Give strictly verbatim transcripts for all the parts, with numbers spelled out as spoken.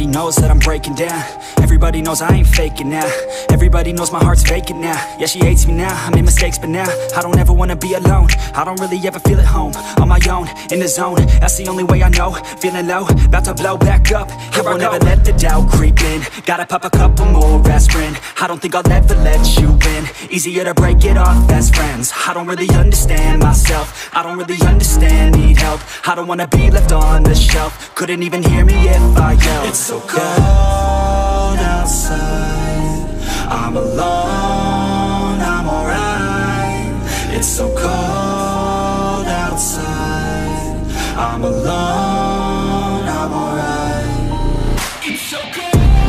knows that I'm breaking down. Everybody knows I ain't faking now. Everybody knows my heart's vacant now. Yeah, she hates me now, I made mistakes but now I don't ever wanna be alone. I don't really ever feel at home. On my own, in the zone, that's the only way I know. Feeling low, about to blow back up. Here I won't ever let the doubt creep in. Gotta pop a couple more aspirin. I don't think I'll ever let you in. Easier to break it off best friends. I don't really understand myself. I don't really understand, need help. I don't wanna be left on the shelf. Couldn't even hear me if I yelled. It's so cold outside, I'm alone, I'm alright. It's so cold outside, I'm alone, I'm alright. It's so cold.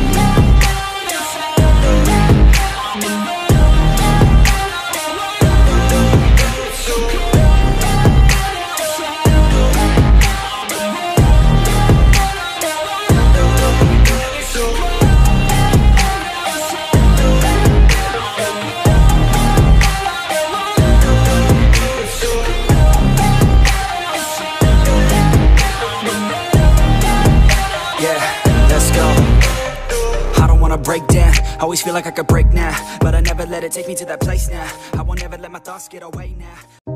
Break down, always feel like I could break now, but I never let it take me to that place now. I won't ever let my thoughts get away now.